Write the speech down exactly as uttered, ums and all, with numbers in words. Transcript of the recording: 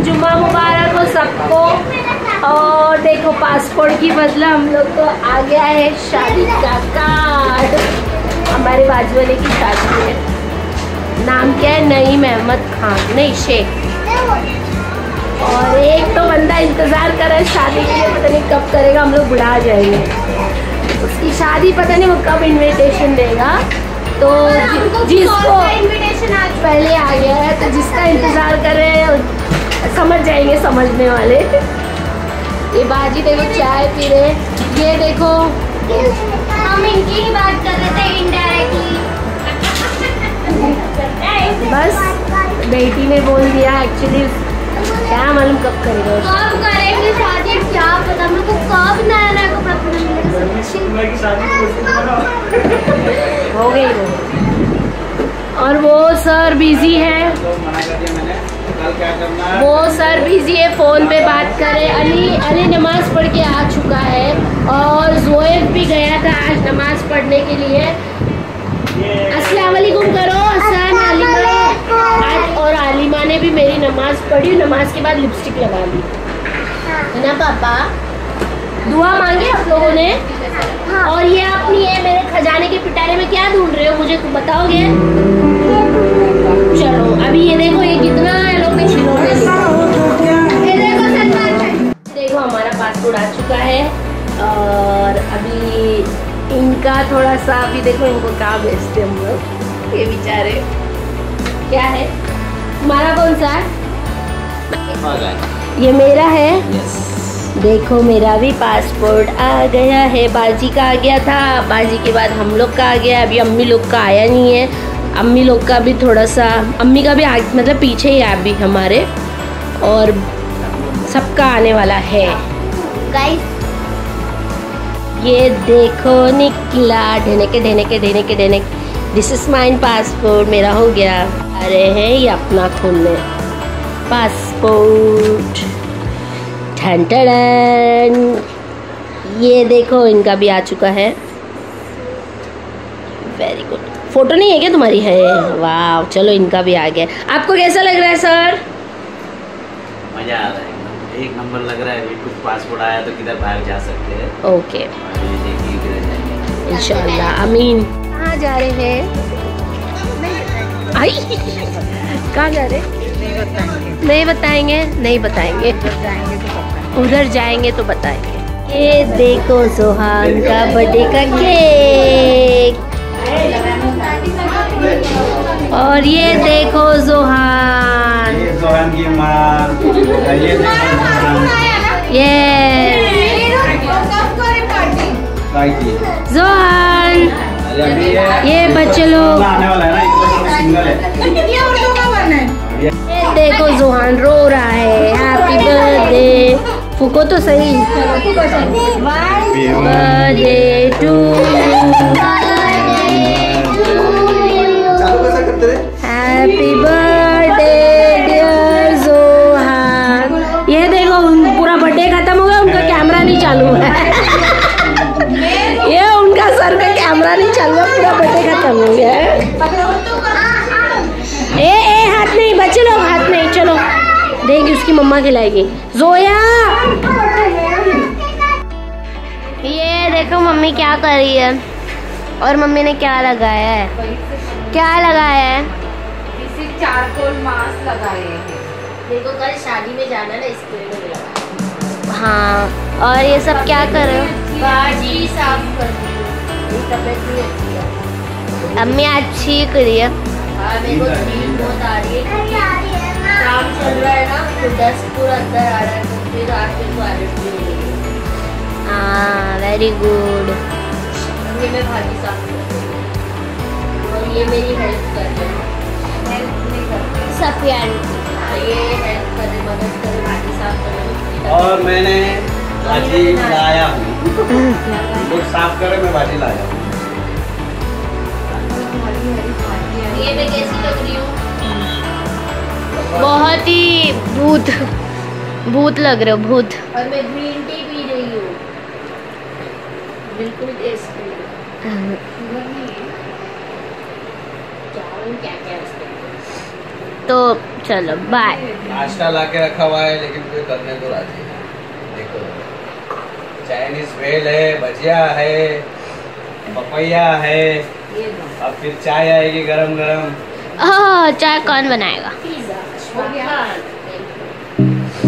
जुम्मा मुबारक हो सबको। और देखो पासपोर्ट की बदला हम लोग को आ गया है शादी का कार्ड। हमारे बाजू वाले की शादी है। नाम क्या है? नईम अहमद खान, नहीं शेख। और एक तो बंदा इंतजार कर रहा है शादी के लिए, पता नहीं कब करेगा, हम लोग बुढ़ा जाएंगे। उसकी शादी पता नहीं वो कब इनविटेशन देगा। तो जिसको इनविटेशन आज पहले आ गया है, तो जिसका इंतजार कर रहे हैं समझ जाएंगे समझने वाले। ये बाजी देखो चाय पी रहे, ये देखो हम इनकी ही बात कर रहे थे इनडायरेक्टली। बस बेटी ने बोल दिया, एक्चुअली क्या मालूम कब करेगा, कब करेंगे शादी क्या पता, मेरे को कब नया नया कपड़ा हो गई वो। और वो सर बिजी है, वो सर बिजी है, फोन पे बात करे। अली अली नमाज पढ़ के आ चुका है और जोएब भी गया था आज नमाज पढ़ने के लिए। अस्सलाम वालेकुम करो हसन आलिमा। आज और आलिमा ने भी मेरी नमाज पढ़ी, नमाज के बाद लिपस्टिक लगा ली है ना पापा। दुआ मांगे आप लोगों ने। और ये अपनी है मेरे खजाने के पिटारे में क्या ढूंढ रहे हो, मुझे तुम बताओगे? चलो अभी ये देखो ये कितना है लोग ने छिलोने देखो हमारा पासपोर्ट आ चुका है। और अभी इनका थोड़ा सा अभी देखो इनको कहाँ भेजते हम लोग, ये बेचारे। क्या है तुम्हारा? कौन सा है? ये मेरा है। yes. देखो मेरा भी पासपोर्ट आ गया है। बाजी का आ गया था, बाजी के बाद हम लोग का आ गया। अभी अम्मी लोग का आया नहीं है। अम्मी लोग का भी थोड़ा सा, अम्मी का भी आ, मतलब पीछे ही है अभी हमारे। और सबका आने वाला है गाइस। ये देखो निकला ढेने के ढेने के ढेने के ढेने। दिस इज माइन पासपोर्ट, मेरा हो गया। अरे हैं ये अपना खोलने पासपोर्ट। ठन ठन। ये देखो इनका भी आ चुका है। Very good. फोटो नहीं है क्या तुम्हारी? है। वाह चलो इनका भी आ गया। आपको कैसा लग रहा है सर? मजा आ रहा है, एक नंबर लग रहा है। कुछ पासपोर्ट आया तो किधर बाहर जा सकते हैं। ओके इंशाल्लाह आमीन। कहाँ जा रहे हैं? आई कहाँ जा रहे? नहीं बताएंगे, नहीं बताएंगे, उधर जाएंगे तो बताएंगे। ये देखो सोहान का बर्थडे का केक। और ये देखो जोहान, ये जोहान की माँ, ये जोहान, ये बच्चे लोग। ये देखो जोहान रो रहा है। Happy birthday. फूको तो सही। Birthday to happy birthday dear Johan. ये देखो पूरा बर्थडे खत्म हो गया, उनका कैमरा नहीं चालू है। ये उनका सर का कैमरा नहीं चालू है, पूरा बर्थडे खत्म हो गया है। ए ए हाथ नहीं बच्चे लोग, हाथ नहीं। चलो देगी उसकी मम्मा खिलाएगी। जोया ये देखो मम्मी क्या कर रही है। और मम्मी ने क्या लगाया है? क्या लगाया है? इसी चारकोल मास्क लगाए हैं। देखो कल शादी में जाना ना, इसके लिए लगा। हाँ और ये सब क्या कर रहे हो? बाजी साफ कर रही है। तबीयत नहीं अच्छी है। अम्मी अच्छी करी है। हाँ मेरे को नींद बहुत आ रही है, काम चल रहा है ना, तो डस्ट पूरा अंदर आ रहा है, तो फिर आके तो आदत भी नहीं है। हाँ वेरी गुड। ये मैं भाजी साफ कर रही हूँ और ये मेरी हेल्प कर रही है। हेल्प नहीं करती सफिया आंटी, ये हेल्प करे, मदद करे भाजी साफ करने। और मैंने भाजी लाया हूँ, लोग साफ करे, मैं भाजी लाया हूँ। ये मैं कैसी लग रही हूँ? बहुत ही भूत भूत लग रहे हो, भूत। और मैं ग्रीन टी पी रही हूँ, बिल्कुल टेस्टी। क्या क्या तो चलो बाय। नाश्ता ला के रखा हुआ है लेकिन कोई करने को राजी नहीं। देखो चाइनीज भेल है, भजिया है, पपैया है, अब फिर चाय आएगी गरम गरम। हाँ चाय कौन बनाएगा? हो गया।